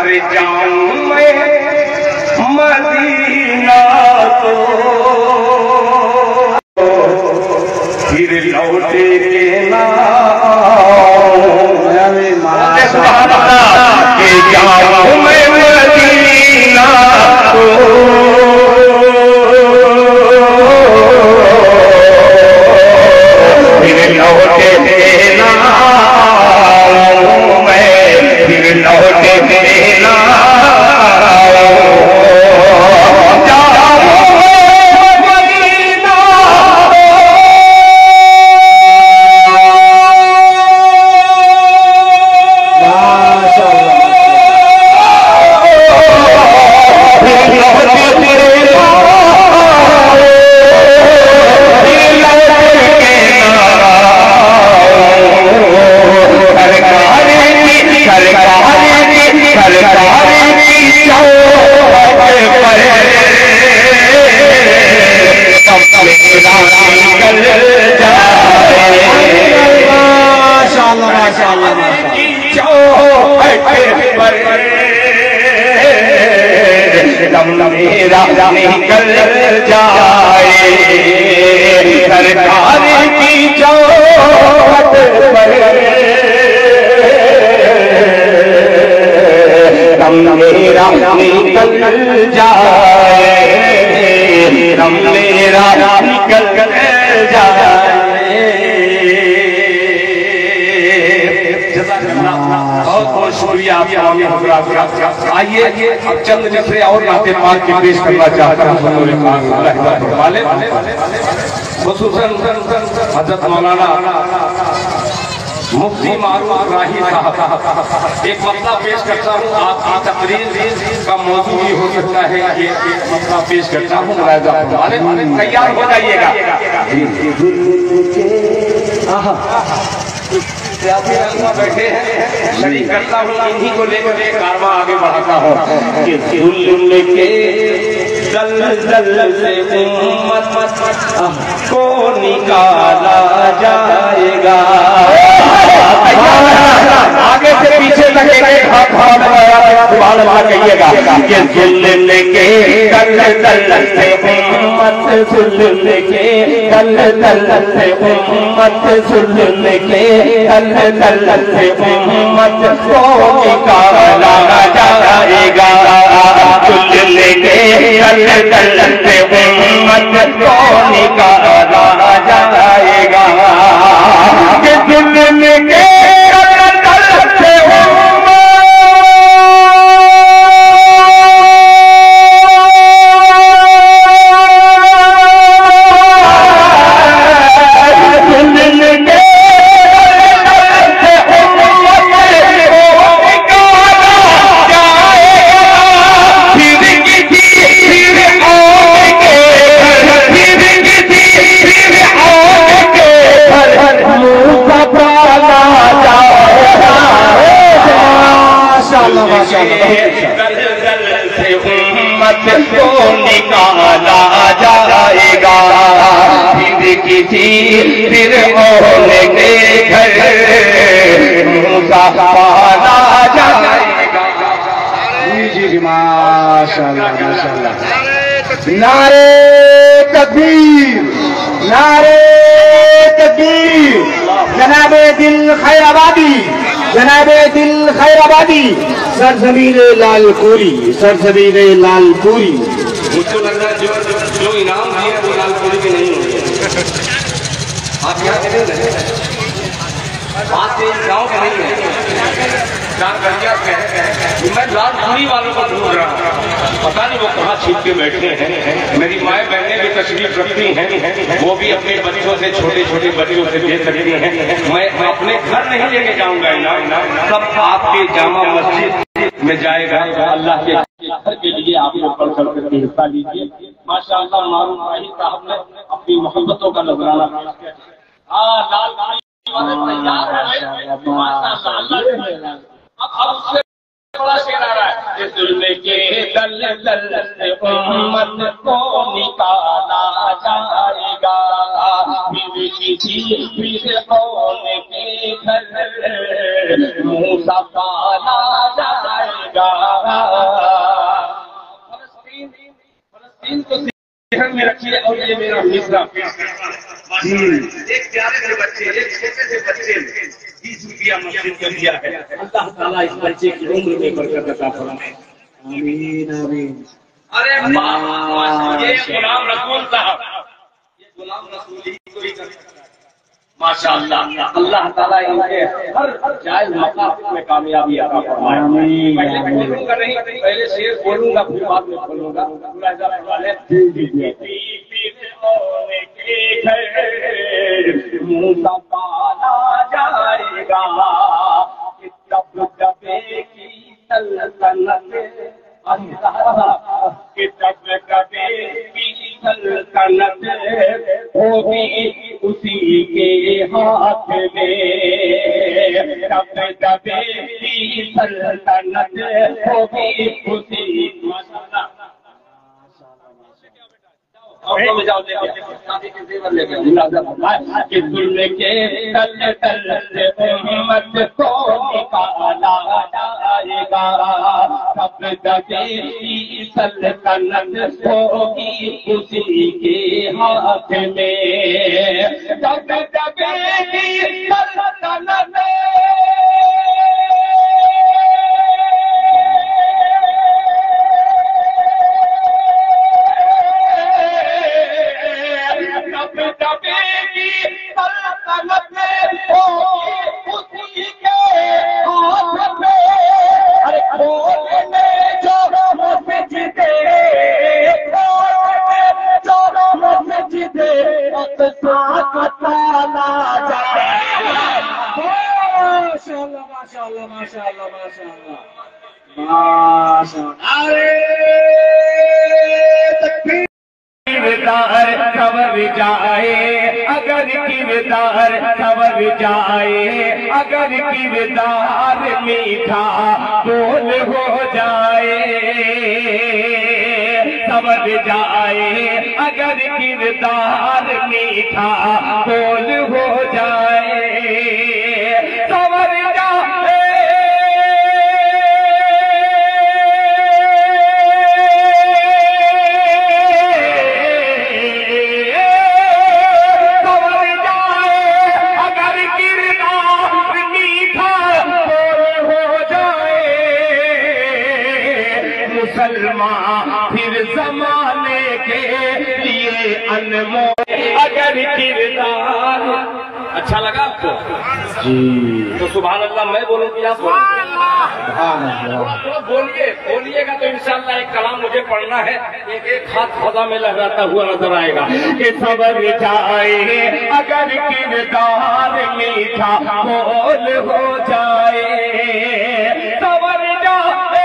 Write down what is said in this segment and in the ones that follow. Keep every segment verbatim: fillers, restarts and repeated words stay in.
گھر جاؤں میں مدینہ تو پھر لوٹے کے نہ کہ جاؤں میں مدینہ تو پھر لوٹے کے نہ میں پھر لوٹے کے نہ میرا نکل جائے سرکار کی چوکھٹ پر دم میرا نکل جائے دم میرا نکل جائے بہت بہت شکریہ آپ تمام حضرات کا۔ آئیے اب چند مصرے اور نعت پاک کی پیش کرنا چاہتا ہوں حضور پاک اللہ تعالی والے خصوصاً حضرت مولانا مفتی معروف راہی صاحب ایک مسئلہ پیش کرتا ہوں، آپ کی تقریر کا موضوع بھی ہو سکتا ہے، ایک مسئلہ پیش کرتا ہوں، ملاحظہ والے تیار ہو جائیے گا۔ سیاسی رنگا بیٹھے ہیں، شریک کرتا ہوں انہی کو لے کر ایک کارواں آگے بڑھاتا ہوں کہ ظلم کے دلدل سے امت کو نکالا جائے گا۔ آگے سے پیچھے تک ایک ایک ہاتھ ہاتھ سبحان اللہ کہیے گا کہ ظلم کے دلدل سے امت ظلم کے دلدل سے امت ظلم کے دلدل سے امت کو نکالا جائے گا۔ ظلم کے دلدل سے امت کو نکالا جائے گا کہ ظلم کے کو نکالا جائے گا، پھر کسی پھر اول کے گھر موسیٰ پالا جائے گا۔ جی جی جی ماشاءاللہ ماشاءاللہ۔ نعرے تکبیر، نعرے تکبیر۔ جناب دل خیر آبادی، جناب دل خیر آبادی، سرزمین لال پوری، سرزمین لال پوری۔ مجھ کو لگ رہا ہے جو جو انعام دیے وہ لال پوری کے نہیں ہوئے، آپ یہاں کے نہیں رہے، بات یہ گاؤں کے نہیں ہے، چار گھنٹہ میں لال پوری والوں کو ڈھونڈ رہا ہوں، پتہ نہیں وہ کہاں چھپ کے بیٹھے ہیں۔ میری مائیں بہنیں بھی تشریف رکھتی ہیں، وہ بھی اپنے بچوں سے چھوٹے چھوٹے بچوں سے دے سکتی ہیں۔ میں اپنے گھر نہیں لے کے جاؤں گا انعام، سب آپ کے جامع مسجد میں جائے گا۔ اللہ کے گھر کے لیے آپ کو پڑھ کر کے حصہ لیجیے۔ ماشاءاللہ معروف راہی صاحب نے اپنی محبتوں کا نذرانہ پیش کیا۔ ہاں لال والے تیار ہیں، ماشاءاللہ اللہ اب اب اس سے بڑا شعر آ رہا ہے کہ ظلم کے دلدل سے امت کو نکالا جائے گا، پھر کسی پھر اول کے گھر موسیٰ پالا جائے گا۔ ان کو ذہن میں رکھیے اور یہ میرا مصرع ایک پیارے سے بچے ایک چھوٹے سے بچے نے بیس روپیہ مسجد کو دیا ہے. اللہ تعالیٰ اس بچے کی عمر میں برکت عطا فرمائے. آمین آمین. ارے واہ یہ غلام رسول صاحب یہ غلام رسول ہی کوئی کرتا ہے. ماشاء اللہ اللہ تعالیٰ ان کے ہر جائز مقاصد میں کامیابی عطا فرمائے. پہلے کھولوں گا نہیں پہلے شعر کھولوں گا پھر بعد میں کھولوں گا. منہ پالا جائے گا کتب دبے کی سلطنت کتب دبے کی سلطنت ہوگی اسی کے ہاتھ میں. تب دبے کی سلطنت ہوگی اسی اور میں جاؤ دے شادی کے زیور لے کے کہ دل کے تل تل سے امت کو نکالا جائے گا. تب دبے کی سلطنت ہوگی اسی کے ہاتھ میں. تب دبے کی سلطنت اگر کردار میٹھا بول ہو جائے سمجھ جائے. اگر کردار میٹھا بول ہو جائے سمجھ جائے. پھر زمانے کے لیے انمول اگر کردار. اچھا لگا آپ کو؟ جی تو سبحان اللہ میں بولوں کیا بولیے بولیے گا تو انشاءاللہ ایک کلام مجھے پڑھنا ہے. ایک ایک ہاتھ خدا میں لہراتا ہوا نظر آئے گا کہ صبر جائے اگر کردار میٹھا بول ہو جائے. صبر جائے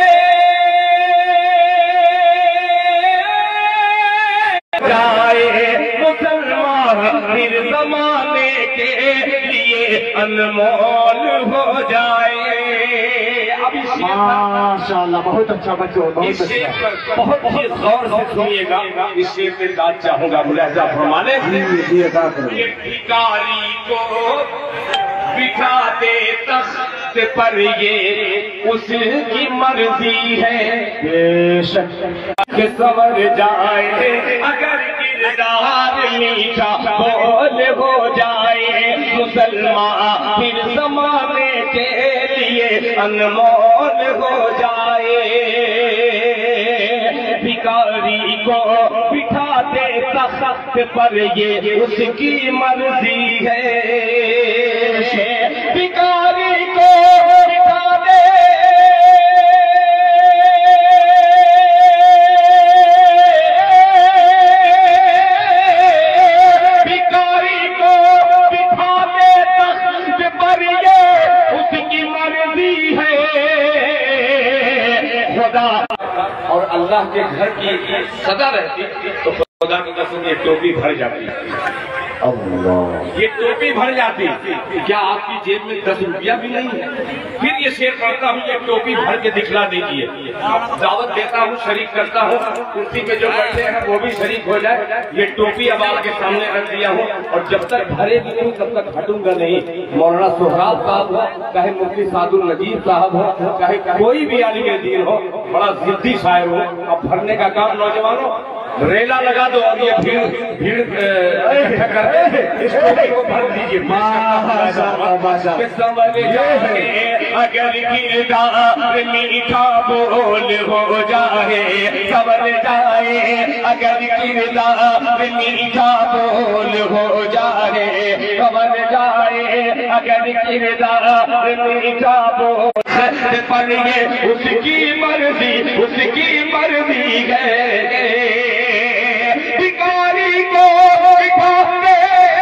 جائے مسلمان پھر زمانے کے لیے انمول ہو جائے. اب ماشاءاللہ بہت اچھا بچوں بہت اچھا. بہت ہی غور سے سنیے گا. اس شعر میں داد چاہوں گا ملاحظہ فرمانے. یہ بھکاری کو بٹھا دے تخت پر یہ اس کی مرضی ہے بے شک کہ سنور جائے اگر کردار میٹھا بول ہو جائے. مسلمان پھر زمانے کے لیے انمول ہو جائے. بھکاری کو بٹھا دے تخت پر یہ اس کی مرضی ہے. بھکاری کو بٹھا دے بھکاری کو بٹھا دے تخت پر یہ اس کی مرضی ہے. خدا اور اللہ کے گھر کی سزا رہتی تو خدا کی قسم یہ ٹوپی بھر جاتی. اللہ یہ ٹوپی بھر جاتی. کیا آپ کی جیب میں دس روپیہ بھی نہیں ہے؟ پھر یہ شعر پڑھتا ہوں یہ ٹوپی بھر کے دکھلا دیجیے. دعوت دیتا ہوں شریک کرتا ہوں کرسی پہ جو بیٹھے ہیں وہ بھی شریک ہو جائے. یہ ٹوپی اب آپ کے سامنے رکھ دیا ہوں اور جب تک بھرے بھی نہیں تب تک ہٹوں گا نہیں. مولانا سہراب صاحب ہو چاہے مفتی سعد النجیب صاحب ہو چاہے کوئی بھی عالم دین ہو بڑا ضدی شاعر ہو. اب بھرنے کا کام نوجوانوں ریلا لگا دو اور یہ بھیڑ بھیڑ اکٹھا کر اس کو بھر دیجئے سنبھل جائے اگر کردار میٹھا بول ہو جائے سنبھل جائے اگر کردار میٹھا بول ہو جائے سنبھل جائے اگر کردار میٹھا بول پر یہ اس کی مرضی اس کی مرضی ہے بھکاری کو بٹھا کے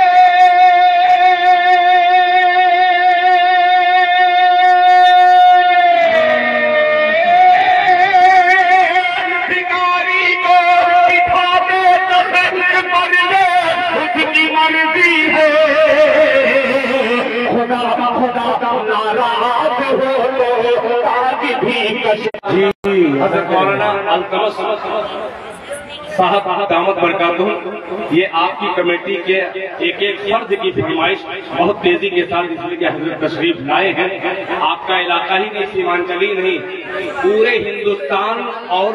بھکاری کو بٹھا کے پر یہ اس کی مرضی ہے خدا خدا ناراض ہو حضرت مولانا التمس صاحب دامت برکاتہ یہ آپ کی کمیٹی کے ایک ایک فرد کی فرمائش بہت تیزی کے ساتھ اس لیے کہ حضرت تشریف لائے ہیں آپ کا علاقہ ہی نہیں سیمانچلی نہیں پورے ہندوستان اور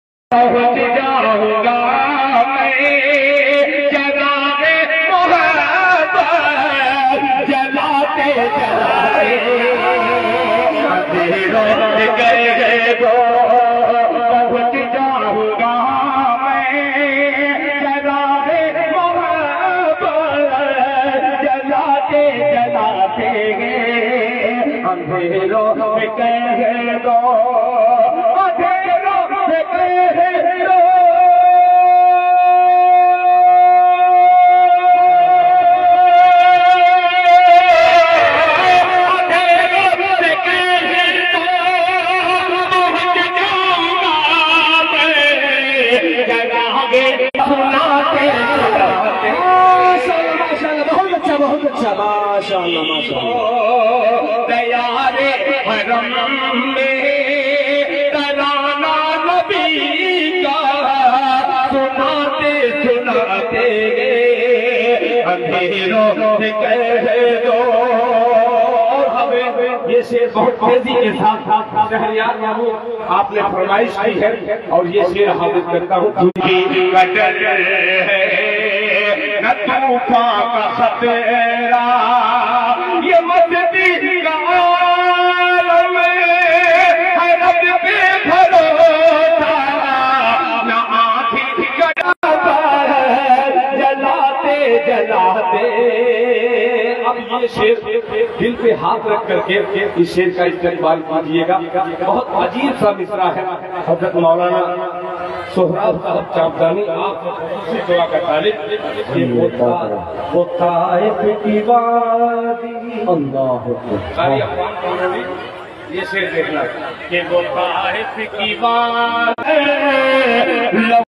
بہت اچھا ماشاءاللہ ماشاءاللہ دیار حرم میں ترانہ نبی کا سناتے سناتے اندھیروں سے کہہ دو اور ہمیں یہ شعر بہت تیزی کے ساتھ شہریار بابو آپ نے فرمائش کی ہے اور یہ شعر حافظ کرتا ہوں تجھی قدر ہے نہ طوفان کا خطرہ یہ مستی کا عالم ہے رب پہ بھروسہ نہ آنکھی گڑا جلاتے جلاتے اب یہ شعر دل پہ ہاتھ رکھ کر کے اس شعر کا استقبال کیجیے گا بہت عجیب سا مصرع ہے حضرت مولانا سہراب صاحب چاپدانی آپ سے دعا کا طالب یہ وہ طائف کی وادی اللہ ساری افغان قوموں میں یہ شعر دیکھنا کہ وہ طائف کی وادی لو